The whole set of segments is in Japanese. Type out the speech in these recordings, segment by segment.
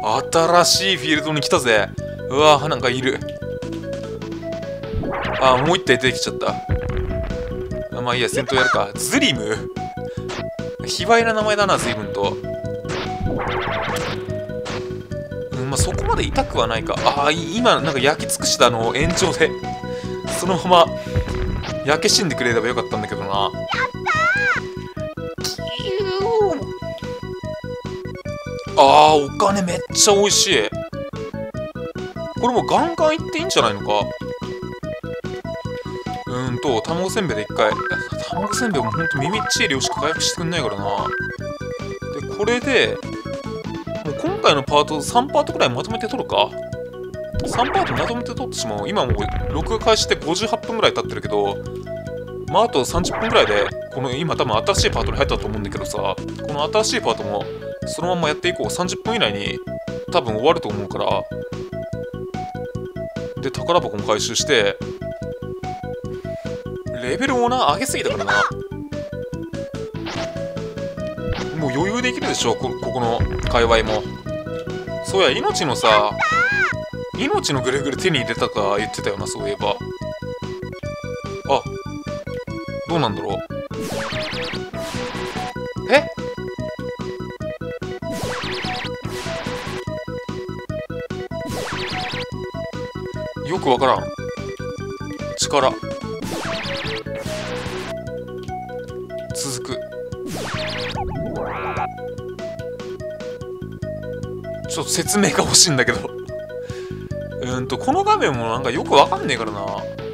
新しいフィールドに来たぜ。うわー、なんかいる。あー、もう一体出てきちゃった。まあいいや、戦闘やるか。ズリム、卑猥な名前だな、随分と。まあそこまで痛くはないか。ああ、今、なんか焼き尽くした延長で、そのまま、焼け死んでくれればよかったんだけどな。やったー。あー、お金めっちゃ美味しい。これもうガンガンいっていいんじゃないのか。卵せんべいで一回。卵せんべいもほんと耳っちい量しか回復してくんないからな。で、これで、もう今回のパート3パートくらいまとめて取るか。3パートまとめて取ってしまう。今もう録画開始して58分くらい経ってるけど、まああと30分くらいで、この今多分新しいパートに入ったと思うんだけどさ、この新しいパートもそのままやっていこう。30分以内に多分終わると思うから。で、宝箱も回収して、レベルを上げすぎたからな。もう余裕でいけるでしょ、ここの界隈も。そうや、命のぐるぐる手に入れたか言ってたよな、そういえば。あ、どうなんだろう。え？よくわからん。力。続く。ちょっと説明が欲しいんだけど。この画面もなんかよくわかんねえからな。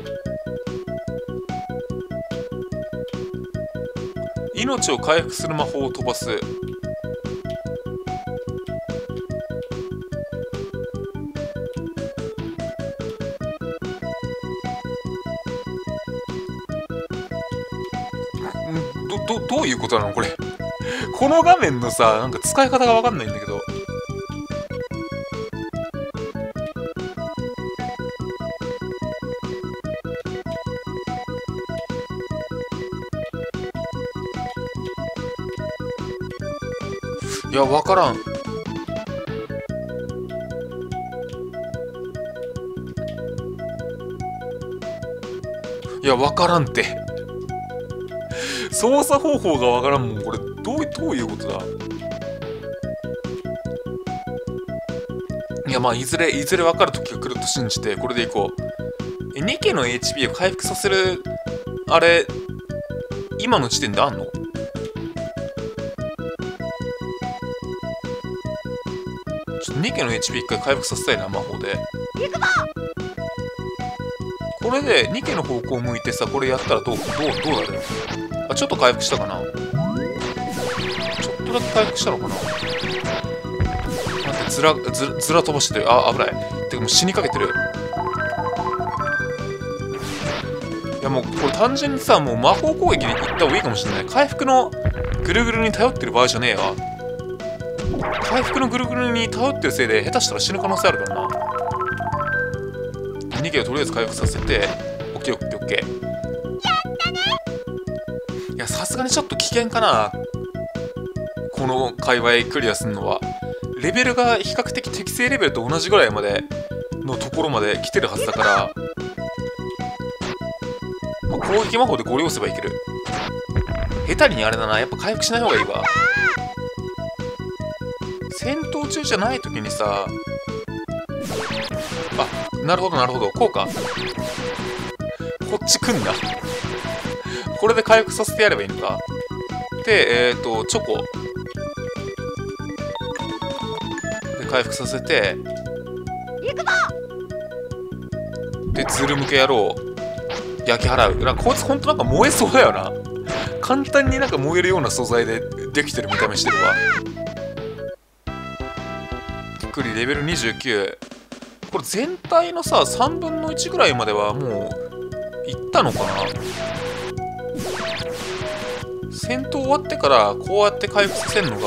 命を回復する魔法を飛ばす。どういうことなのこれ。この画面のさ、なんか使い方がわかんないんだけど。いや、わからん。いや、わからんって。操作方法がわからんもん。これ、どういうことだ。いや、まあ、いずれわかる時が来ると信じて、これでいこう。2家の HP を回復させる、あれ、今の時点であんの？ちょっと2家の HP 一回回復させたいな、魔法で。これで2家の方向を向いてさ、これやったらどうなる？あ、ちょっと回復したかな？ちょっとだけ回復したのかな？待って、ずら飛ばしてる。あ、危ない。てかもう死にかけてる。いやもうこれ単純にさ、もう魔法攻撃でいった方がいいかもしれない。回復のぐるぐるに頼ってる場合じゃねえわ。回復のぐるぐるに頼ってるせいで下手したら死ぬ可能性あるからな。2家をとりあえず回復させて、オッケーオッケーオッケー。いや、さすがにちょっと危険かな。この界隈クリアするのは。レベルが比較的適正レベルと同じぐらいまでのところまで来てるはずだから、まあ、攻撃魔法でゴリ押せばいける。下手にあれだな、やっぱ回復しない方がいいわ。戦闘中じゃない時にさ、あ、なるほどなるほど、こうか。こっち来んな。これで回復させてやればいいのか。で、チョコで回復させて、で、ズル向け野郎焼き払う。なんかこいつほんとなんか燃えそうだよな。簡単になんか燃えるような素材でできてる見た目してるわ。びっくり、レベル29。これ全体のさ、3分の1ぐらいまではもういったのかな。戦闘終わってからこうやって回復させるのが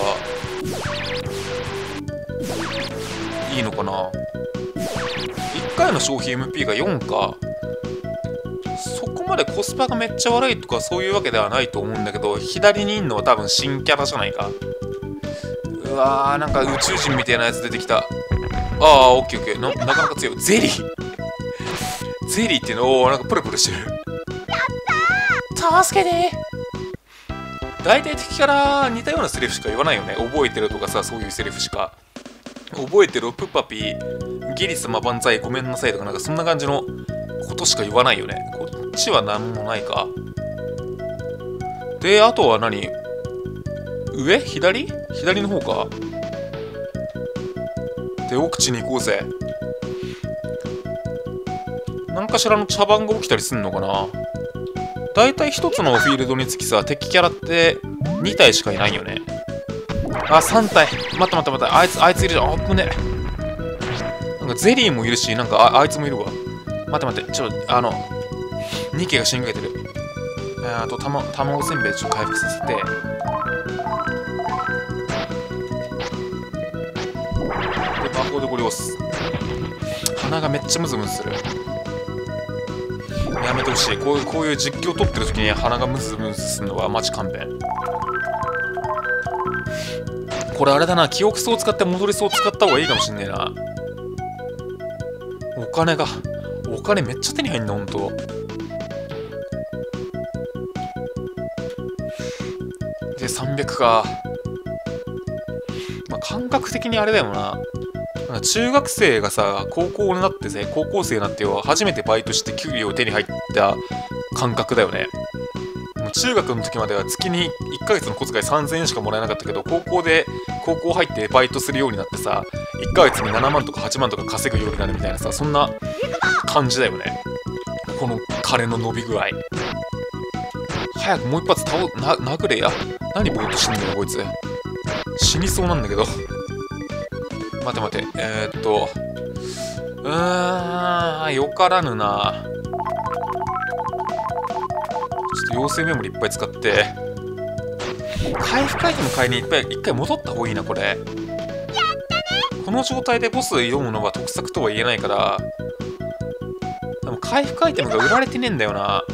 いいのかな。1回の消費 MP が4か。そこまでコスパがめっちゃ悪いとかそういうわけではないと思うんだけど、左にいんのは多分新キャラじゃないか。 うわー、なんか宇宙人みたいなやつ出てきた。ああ、オッケーオッケー。なかなか強い。ゼリーゼリーっていうの、おー、なんかプルプルしてる。助けてー。大体敵から似たようなセリフしか言わないよね。覚えてるとかさ、そういうセリフしか。覚えてる、プッパピー、ギリ様万歳、ごめんなさいとか、なんかそんな感じのことしか言わないよね。こっちは何もないか。で、あとは何？上？左の方か。で、奥地に行こうぜ。何かしらの茶番が起きたりすんのかな。だいたい一つのフィールドにつきさ、敵キャラって2体しかいないよね。あ、3体。待って。あいついるじゃん。あぶね。なんかゼリーもいるし、なんかあいつもいるわ。待って。ニケが死にかけてる。あと、卵せんべいちょっと回復させて。で、魔法でこれ押す。鼻がめっちゃムズムズする。やめてほしい。こういう実況撮ってる時に鼻がムズムズするのはマジ勘弁。これあれだな、記憶層を使って戻り層を使った方がいいかもしんねえな。お金めっちゃ手に入んな、ほんと。で、300か。まあ、感覚的にあれだよな。中学生がさ、高校生になってよ、初めてバイトして給料手に入った感覚だよね。もう中学の時までは月に1ヶ月の小遣い3000円しかもらえなかったけど、高校入ってバイトするようになってさ、1ヶ月に7万とか8万とか稼ぐようになるみたいなさ、そんな感じだよね。この金の伸び具合。早くもう一発殴れや。何ぼーっとしてんだよ、こいつ。死にそうなんだけど。待て。よからぬな。ちょっと妖精メモリいっぱい使って、回復アイテム買いに一回戻った方がいいな、これ。この状態でボス挑むのは得策とは言えないから、でも回復アイテムが売られてねえんだよな。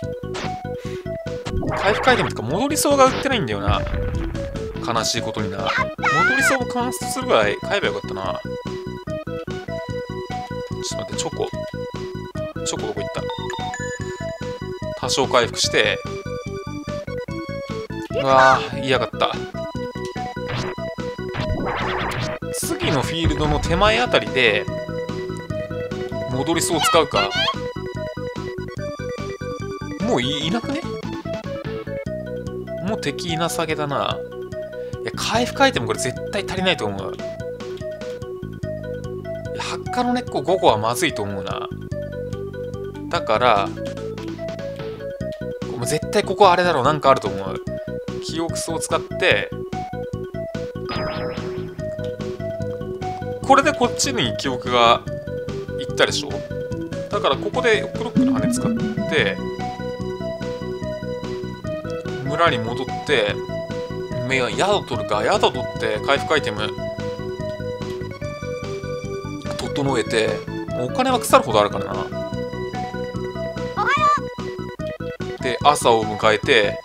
回復アイテムとか戻りそうが売ってないんだよな。悲しいことにな。戻りそうを観察するぐらい買えばよかったな。ちょっと待って、チョコどこ行った？多少回復して。うわぁ、嫌がった。次のフィールドの手前あたりで戻りそうを使うか。もういなくね？もう敵いなさげだな。いや、回復アイテムこれ絶対足りないと思う。発火の根っこ5個はまずいと思うな。だからもう絶対ここあれだろう、なんかあると思う。記憶層を使ってこれでこっちに記憶がいったでしょ。だからここでクロックの羽使って村に戻って宿取るか。宿取って回復アイテム整えて、お金は腐るほどあるからな。で、朝を迎えて、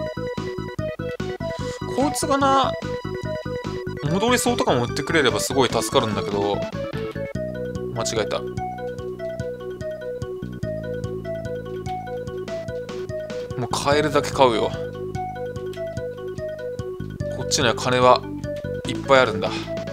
こいつがな、戻りそうとかも売ってくれればすごい助かるんだけど、間違えた。もう買えるだけ買うよ。こっちには金はいっぱいあるんだ。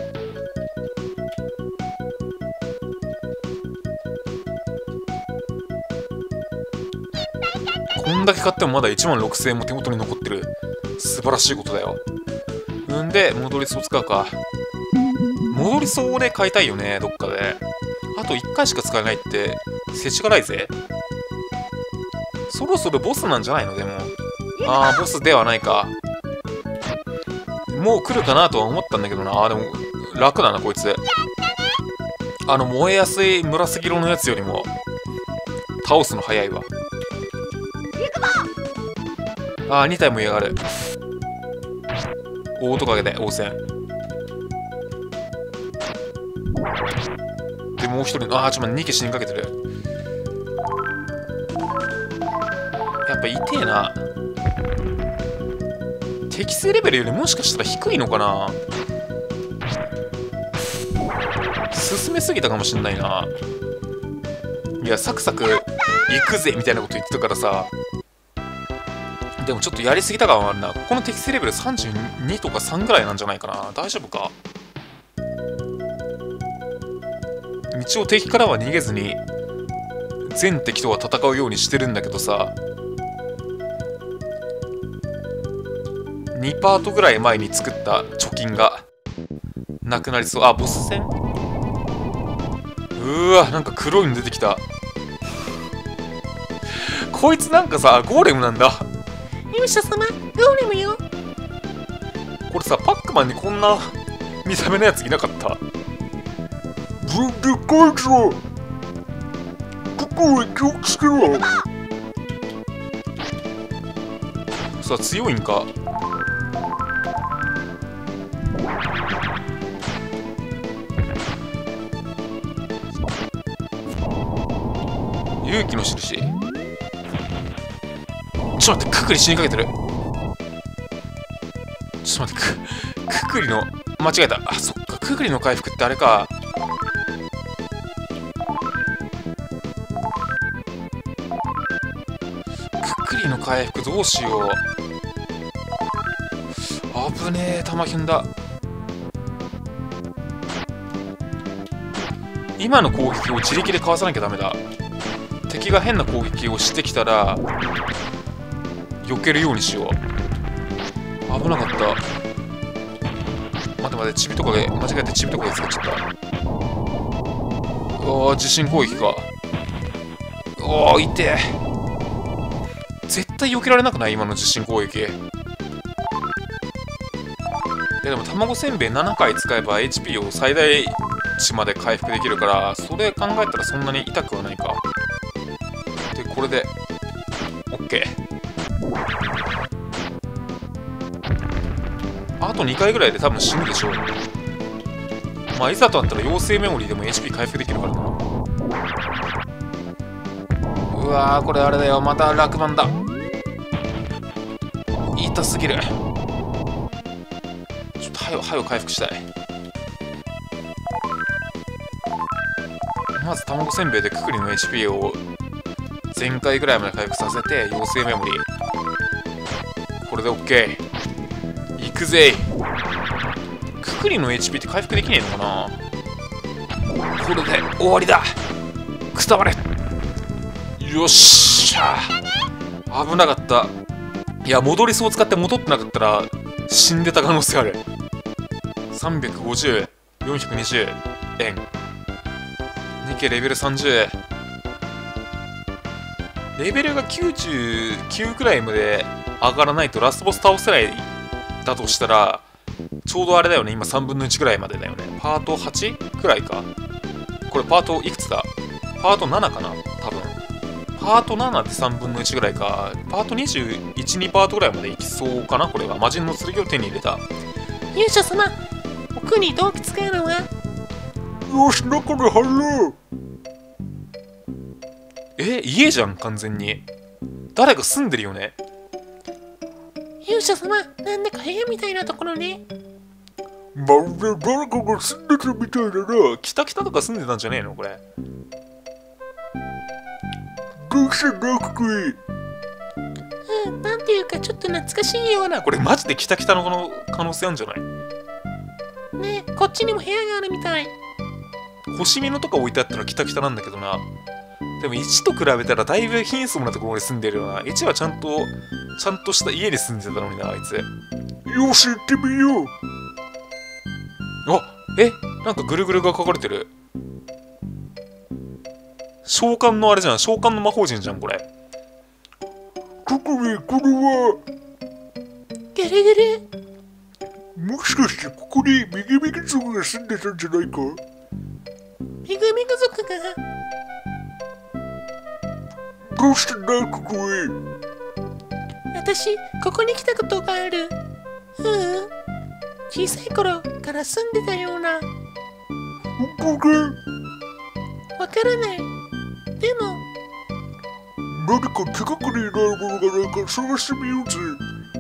こんだけ買ってもまだ1万6000円も手元に残ってる。素晴らしいことだよ。んで、戻りそう使うか。戻りそうで買いたいよね、どっかで。あと1回しか使えないって、世知辛いぜ。そろそろボスなんじゃないのでも。あー、ボスではないか。もう来るかなとは思ったんだけどな。でも、楽だな、こいつ。燃えやすい紫色のやつよりも、倒すの早いわ。あー、2体も嫌がる。大トカゲで応戦。で、もう一人の、2機死にかけてる。やっぱ痛えな。適正レベルよりもしかしたら低いのかな。 進めすぎたかもしんないな。いや、サクサク行くぜみたいなこと言ってたからさ。でもちょっとやりすぎた感はあるな。ここの適正レベル32とか3ぐらいなんじゃないかな。大丈夫か。一応敵からは逃げずに全敵とは戦うようにしてるんだけどさ、2パートぐらい前に作った貯金がなくなりそう。あ、ボス戦。わ、なんか黒いの出てきた。こいつなんかさ、ゴーレムなんだ。 勇者様、ゴーレムよ。 これさ、パックマンにこんな見た目のやついなかった？ 全然こいつはここへ気をつけろ。 さあ、強いんか。勇気の印。ちょっと待って、ククリ死にかけてる。ちょっと待って、ククリの間違えた。あ、そっか、ククリの回復ってあれか。ククリの回復どうしよう。危ねえ、弾ひんだ。今の攻撃を自力でかわさなきゃダメだ。敵が変な攻撃をしてきたら避けるようにしよう。危なかった。待て待て、チビとかで間違えてチビとかで使っちゃった。おお、地震攻撃か。おお、痛え。絶対避けられなくない？今の地震攻撃。でも卵せんべい7回使えば HP を最大値まで回復できるから、それ考えたらそんなに痛くはないか。で、これで OK。あと2回ぐらいで多分死ぬでしょう。まあ、いざとなったら妖精メモリーでも HP 回復できるからな。うわー、これあれだよ。また落盤だ。痛すぎる。ちょっと早く回復したい。まず卵せんべいでククリの HP を全回ぐらいまで回復させて、妖精メモリー。これで OK。行くぜ。ククリの HP って回復できねえのかな。これで終わりだ。くたばれ。よっしゃ。危なかった。いや、戻りそう使って戻ってなかったら死んでた可能性ある。350、420円。ニケレベル30。レベルが99くらいまで上がらないとラストボス倒せないだとしたら、ちょうどあれだよね。今3分の1くらいまでだよね。パート 8 くらいか。これパートいくつだ？パート7かな多分。パート7で3分の1ぐらいか。パート21、2パートぐらいまでいきそうかな。これは魔人の剣を手に入れた。 勇者様、奥に洞窟があるわ。 よし、中に入ろう。 家じゃん、完全に。誰か住んでるよね。 勇者様、なんだか部屋みたいなところね。 まるで誰かが住んでたみたいだな。 キタキタとか住んでたんじゃねえのこれ。 どうしたんだ、ここへ。 なんていうかちょっと懐かしいような。 これマジでキタキタのこの可能性あるんじゃない？ ねえ、こっちにも部屋があるみたい。 星見のとか置いてあったらキタキタなんだけどな。でも1と比べたらだいぶ貧相なところに住んでるよな。1はちゃんとした家に住んでたのにな、あいつ。 よし、行ってみよう。 あ、なんかぐるぐるが書かれてる。召喚のあれじゃん。召喚の魔法陣じゃん、これ。 ここへ、これは。 ぐるぐる。 もしかしてここにメグメグ族が住んでたんじゃないか？ メグメグ族が。 どうしたんだ、ここへ。 私、ここに来たことがある。小さい頃から住んでたような。 ここがわからない。でも何か手がかりになるものがないか探してみようぜ。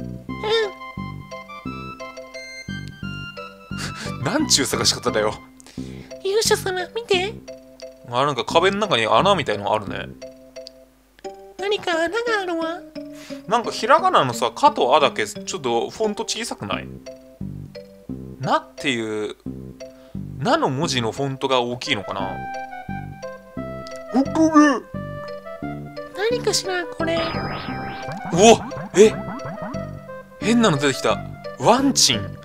なんちゅう探し方だよ。 勇者様、見て。 なんか壁の中に穴みたいのがあるね。 何か穴があるわ。 なんかひらがなのさ、かとあだけちょっとフォント小さくない？なっていうなの文字のフォントが大きいのかな。 ここが何かしら、これ。 おえ変なの出てきた。ワンチン。 よ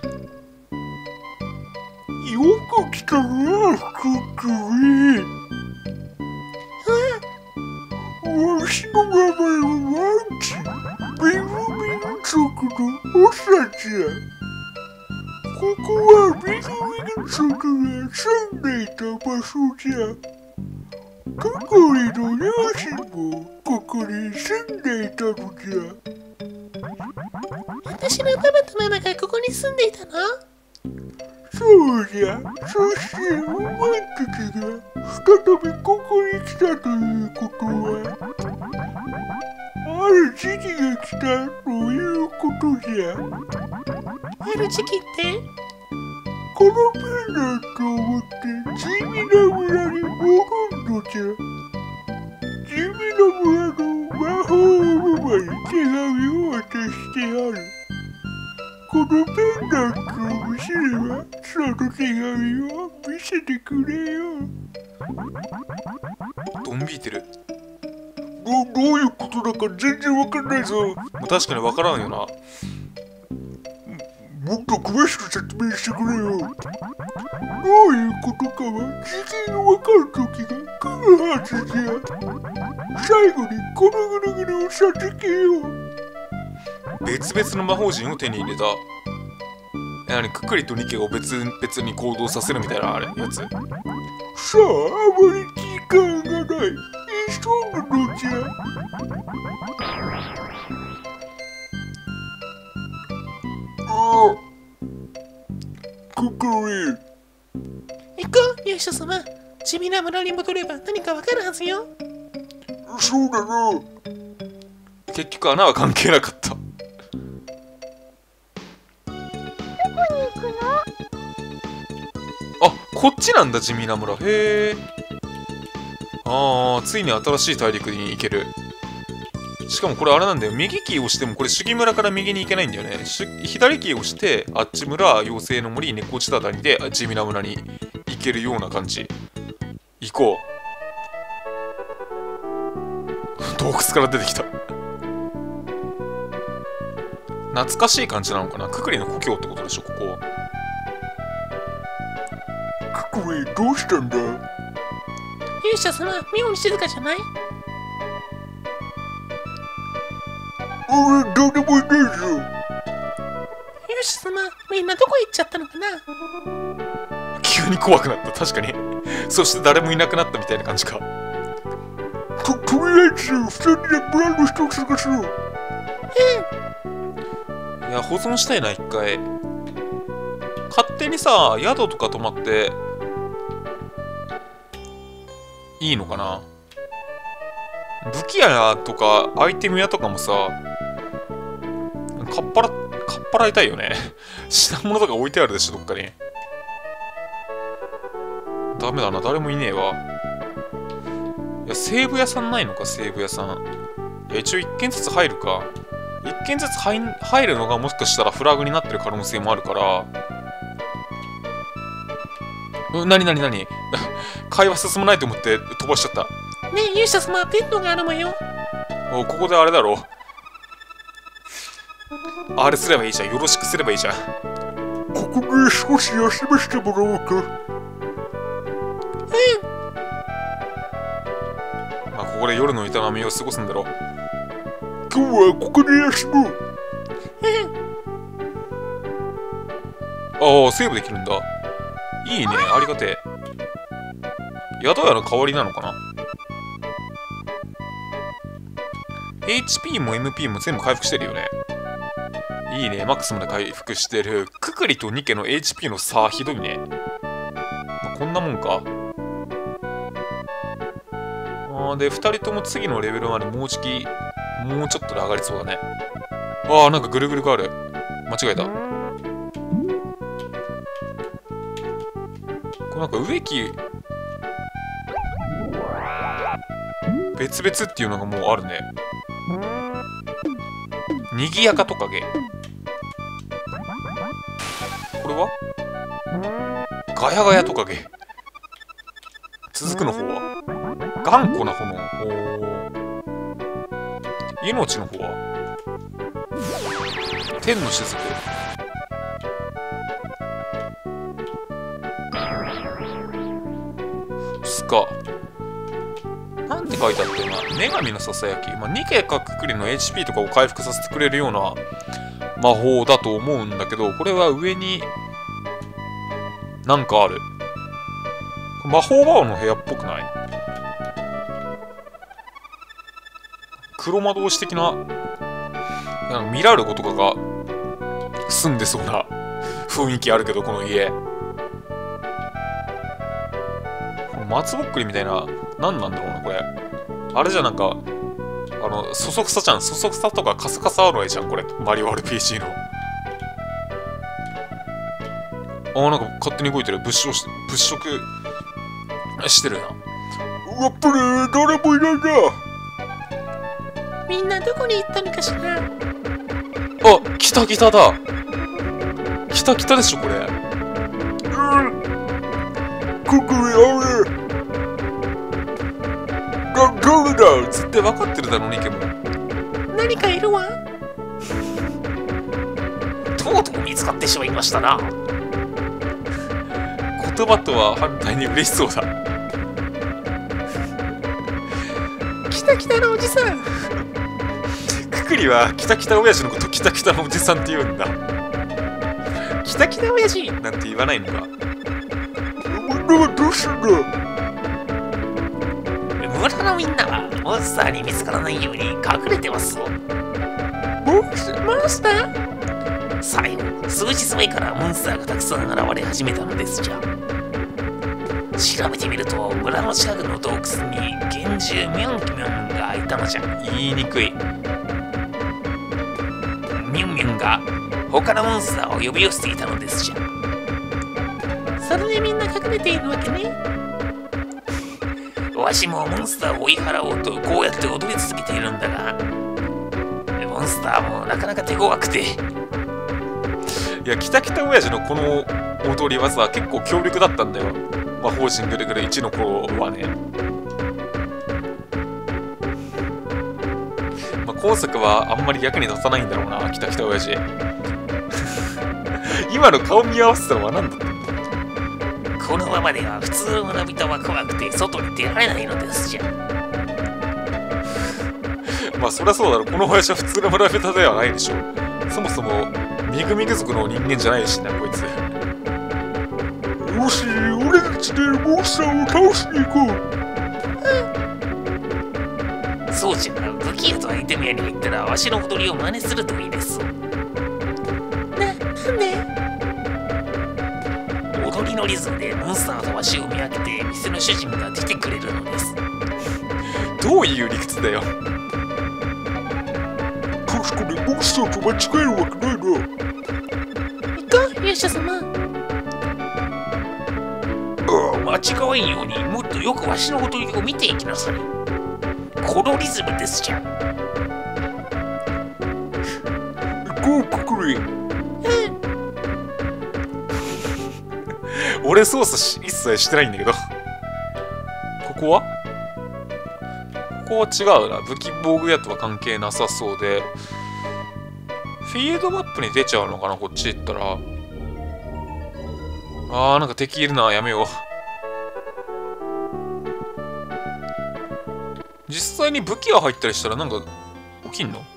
く来たな、クックリ。わしの名前はワンチ。ベル民族のおさじゃ。ここはベル民族が住んでいた場所じゃ。カコリの両親もここに住んでいたのじゃ。 私のパパとママがここに住んでいたの？ そうじゃ。そしてお前たちが再びここに来たということは、ある時期が来たということじゃ。 ある時期って？ このペンダントを持って地味な村に戻るのじゃ。地味な村の魔法をママに手紙を渡してある。このペンダントを見せれば、その手紙を見せてくれよ。 ドン引いてる。 どういうことだか全然わかんないぞ。 確かにわからんよな。 もっと詳しく説明してくれよ。どういうことかはじきにわかる時が来るはずじゃ。最後にこのぐるぐるを授けよう。 別々の魔法陣を手に入れた。ククリとニケを別々に行動させるみたいなあれやつ。 さあ、あまり時間がない。急ぐのじゃ。ククリ。 行こう、勇者様。地味な村に戻れば何かわかるはずよ。 そうだな。 結局穴は関係なかった。あ、こっちなんだ、地味な村。へえ。ついに新しい大陸に行ける。しかもこれあれなんだよ。右キーを押してもこれ主義村から右に行けないんだよね。左キーを押してあっち村、妖精の森、猫地たたりで地味な村に行けるような感じ。行こう。洞窟から出てきた。懐かしい感じなのかな。ククリの故郷ってことでしょ、ここ。 ククリ、どうしたんだ？ 勇者様、妙に静かじゃない？ 俺、どうでもいいぞ。 勇者様、みんなどこ行っちゃったのかな？ 急に怖くなった。確かに。そして誰もいなくなったみたいな感じか。 とりあえず、二人で村の人を探そう。 いや、保存したいな、一回。勝手にさ、宿とか泊まって、いいのかな。武器屋とか、アイテム屋とかもさ、かっぱらいたいよね。品物とか置いてあるでしょ、どっかに。ダメだな、誰もいねえわ。いや、西武屋さんないのか、西武屋さん。いや、一応一軒ずつ入るか。一軒ずつ入るのがもしかしたらフラグになってる可能性もあるから。なに会話進まないと思って飛ばしちゃった。 ねえ、勇者様、ペットがあるわよ。 ここであれだろ。あれすればいいじゃん。よろしくすればいいじゃん。 ここで少し休ませてもらおうか。 まあ、ここで夜の営みを過ごすんだろう。 今日はここで休もう。 ああ、セーブできるんだ。いいね、ありがてえ。宿屋の代わりなのかな。 HP も MP も全部回復してるよね。いいね、マックスまで回復してる。ククリとニケの HP の差ひどいね。まあ、こんなもんか。で、2人とも次のレベルまでもうちょっとで上がりそうだね。なんかぐるぐるがある。間違えた。こなんか植木別々っていうのがもうあるね。にぎやかトカゲ。これはガヤガヤトカゲ。続くの方は頑固な炎。命の方は天の雫。スカ。なんて書いてあってな。女神のささやき。まあ、2桁かくくりの HP とかを回復させてくれるような魔法だと思うんだけど、これは上になんかある。魔法バーの部屋っぽくない？黒魔導士的な、なんかミラールゴとかが住んでそうな雰囲気あるけど、この家。松ぼっくりみたいな、何なんだろうな、これ。あれじゃなんか、そそくさじゃん。そそくさとかカサカサあるわじゃん、これ。マリオ RPG の。なんか勝手に動いてる。物色してるな。 やっぱり誰もいないな。 みんなどこに行ったのかしら。 あ、来た来ただ。来た来たでしょ、これ。 ここにあれ。誰だ。 絶対分かってるだろ、ニケも。 何かいるわ。 とうとう見つかってしまいましたな。 言葉とは反対に嬉しそうだ。 来た来たのおじさん。 くくりはキタキタ親父のことキタキタのおじさんって言うんだ。キタキタ親父なんて言わないのか。 どうしたんだ。 村のみんなはモンスターに見つからないように隠れてます。 モンスター？ 最後、数日前からモンスターがたくさん現れ始めたのですじゃ。調べてみると、村の近くの洞窟に幻獣ミョンキミョンがいたのじゃ。 言いにくい。 ミョンミョンが他のモンスターを呼び寄せていたのですじゃ。 それでみんな隠れているわけね。 わしもモンスターを追い払おうとこうやって踊り続けているんだが、モンスターもなかなか手強くて。 いや、キタキタ親父のこの踊りはさ、結構強力だったんだよ。魔法陣ぐるぐる1の頃はね。まあ、今作はあんまり役に立たないんだろうな、キタキタ親父。今の顔見合わせたのは何だったの？ このままでは普通の村人は怖くて外に出られないのですじゃ。 まあそりゃそうだろ。この親父は普通の村人ではないでしょ。そもそもミグミグ族の人間じゃないしな、こいつ。 よし、俺たちでモンスターを倒しに行こう。 そうじゃ、武器屋とアイテム屋に入ったらわしの踊りを真似するといいです。 なんで？ 踊りのリズムでモンスターとわしを見分けて店の主人が出てくれるのです。 どういう理屈だよ。 確かにモンスターと間違えるわけないな。 行こう、勇者様。 間違わんようにもっとよくわしの踊りを見ていきなさい。このリズムですじゃ。 行こう、くくり。 俺操作一切してないんだけど。ここは違うな。武器防具屋とは関係なさそうで、フィールドマップに出ちゃうのかな、こっち行ったら。なんか敵いるな、やめよう。実際に武器が入ったりしたらなんか起きんの？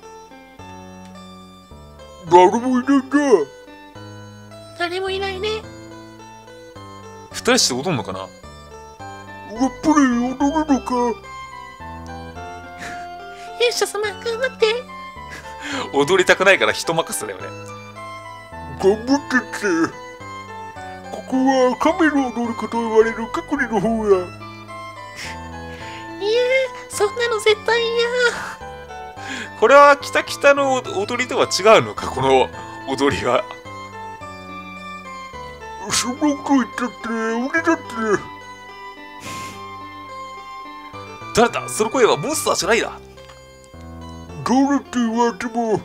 誰もいないな。 誰もいないね。 二人して踊んのかな？ やっぱり踊るのか。 勇者様、頑張って。 踊りたくないから人任せだよね。 頑張ってって。ここは亀の踊り子と言われるかくりの方や。 いやー、そんなの絶対嫌。 これはキタキタの踊りとは違うのか、この踊りは。 その声だって俺だって誰だ、その声はモンスターじゃないだ。 誰って言われても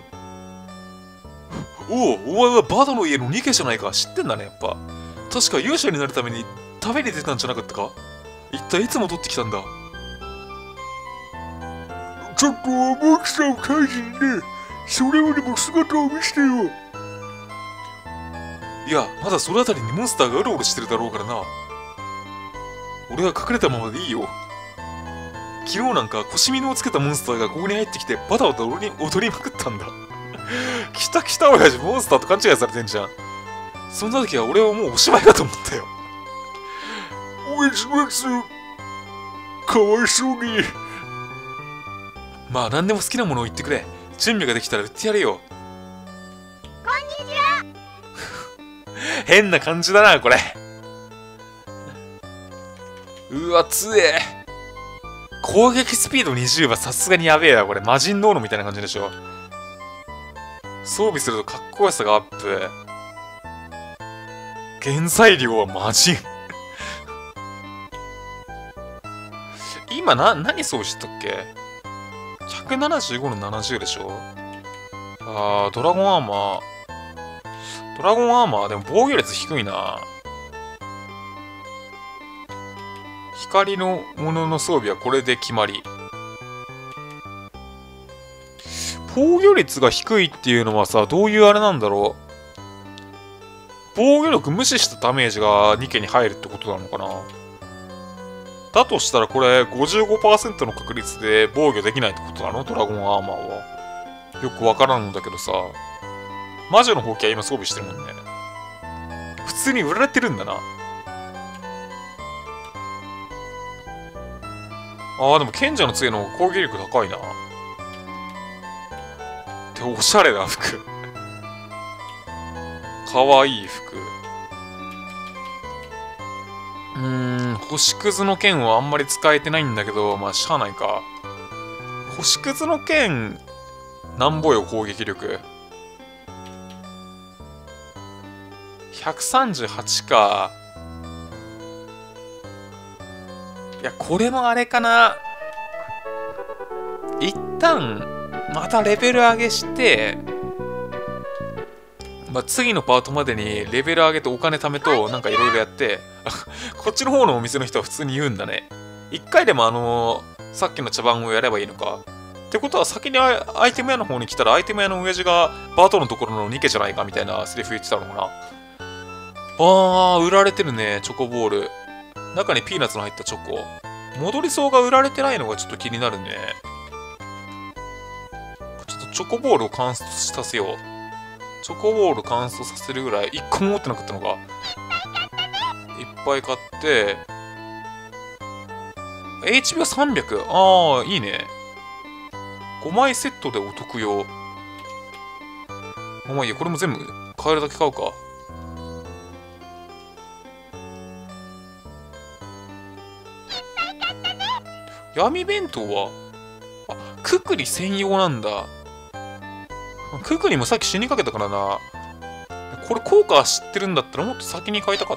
お前はバドの家のニケじゃないか。知ってんだね、やっぱ。確か勇者になるために旅に出たんじゃなかったか。一体いつ戻ってきたんだ。 ちょっとモンスターを退治にね、それよりも姿を見せてよ。 いや、まだその辺りにモンスターがうろうろしてるだろうからな。俺は隠れたままでいいよ。昨日なんか腰みのをつけたモンスターがここに入ってきてバタバタ踊りまくったんだ。来た親父、モンスターと勘違いされてんじゃん。そんな時は俺はもうおしまいかと思ったよ。 おやすます。かわいそうに。 まあ何でも好きなものを言ってくれ。準備ができたら売ってやるよ。こんにちは。変な感じだなこれ。うわ強え。攻撃スピード20はさすがにやべえなこれ。魔人ノーノみたいな感じでしょ。装備するとかっこよさがアップ。原材料は魔人。今何装備してたっけ。175の70でしょ。ドラゴンアーマー。ドラゴンアーマーでも防御率低いな。光のものの装備はこれで決まり。防御率が低いっていうのはさ、どういうあれなんだろう。防御力無視したダメージが2家に入るってことなのかな。だとしたらこれ 55% の確率で防御できないってことなの？ドラゴンアーマーは。よくわからんのだけどさ。魔女のほうきは今装備してるもんね。普通に売られてるんだな。でも賢者の杖の方が攻撃力高いな。で、おしゃれな服。かわいい服。星屑の剣はあんまり使えてないんだけど、まあ、しゃあないか。星屑の剣、なんぼよ、攻撃力。138か。いや、これもあれかな。一旦、またレベル上げして、まあ、次のパートまでにレベル上げてお金貯めとなんかいろいろやってこっちの方のお店の人は普通に言うんだね。一回でもさっきの茶番をやればいいのかってことは、先にアイテム屋の方に来たらアイテム屋の親父がバートのところのニケじゃないかみたいなセリフ言ってたのかな。売られてるね。チョコボール中にピーナッツの入ったチョコ。戻りそうが売られてないのがちょっと気になるね。ちょっとチョコボールを乾燥させよう。チョコボール乾燥させるぐらい1個も持ってなかったのか。いっぱい買って HP は300。いいね。5枚セットでお得よ。まあいいや、これも全部買えるだけ買うか。闇弁当はククリ専用なんだ。ククリもさっき死にかけたからな。これ効果知ってるんだったらもっと先に買いたかった。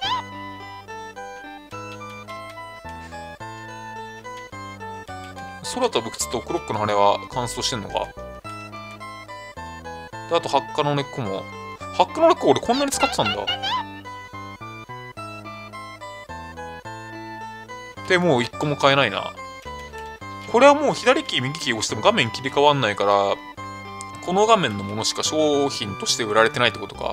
空飛ぶ靴とクロックの羽は乾燥してんのか。で、あと発火の根っこも。発火の根っこ俺こんなに使ってたんだ。で、もう1個も買えないな。これはもう左キー右キー押しても画面切り替わんないから、この画面のものしか商品として売られてないってことか。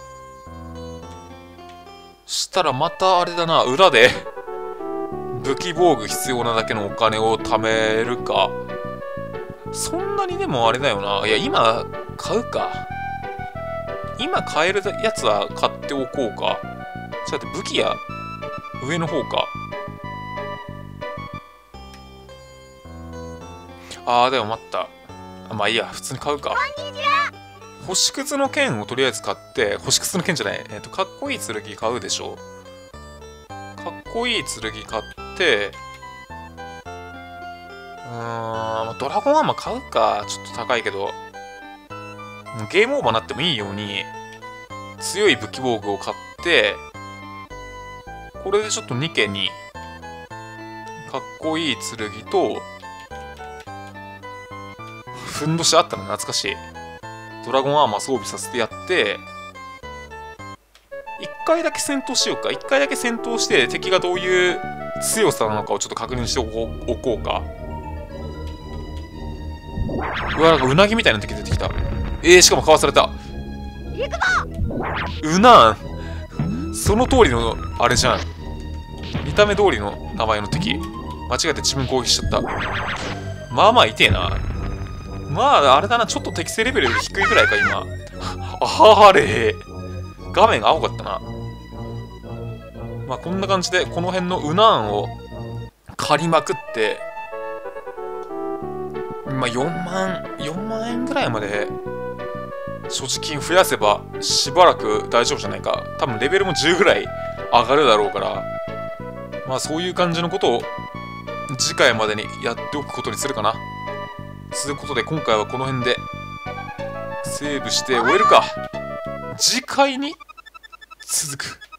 したらまたあれだな、裏で武器防具必要なだけのお金を貯めるか。そんなにでもあれだよな。いや、今買うか。今買えるやつは買っておこうか。ちょっと武器や上の方か。でも待った。まあいいや、普通に買うか。星屑の剣をとりあえず買って、星屑の剣じゃない、かっこいい剣買うでしょ。かっこいい剣買って、ドラゴンアーマー買うか。ちょっと高いけど。ゲームオーバーになってもいいように、強い武器防具を買って、これでちょっとニケにかっこいい剣とふんどしあったの懐かしいドラゴンアーマー装備させてやって、1回だけ戦闘しようか。1回だけ戦闘して敵がどういう強さなのかをちょっと確認しておこうか。うわ、なんかうなぎみたいな敵出てきた。しかもかわされた。うなんその通りのあれじゃん。見た目通りの名前の敵。間違えて自分攻撃しちゃった。まあまあ痛えな。まああれだな、ちょっと適正レベルより低いぐらいか今。あれ画面青かったな。まあこんな感じでこの辺のうなんを借りまくって、まあ4万円ぐらいまで所持金増やせばしばらく大丈夫じゃないか。多分レベルも10ぐらい上がるだろうから、まあそういう感じのことを次回までにやっておくことにするかな。ということで今回はこの辺でセーブして終えるか。次回に続く。